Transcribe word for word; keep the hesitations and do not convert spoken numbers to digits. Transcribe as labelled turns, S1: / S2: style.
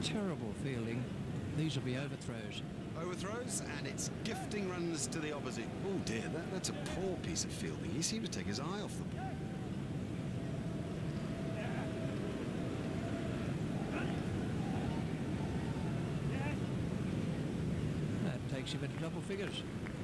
S1: terrible fielding. These will be overthrows.
S2: Overthrows, and it's gifting runs to the opposite. Oh dear, that, that's a poor piece of fielding. He seemed to take his eye off the ball.
S1: That takes him into double figures.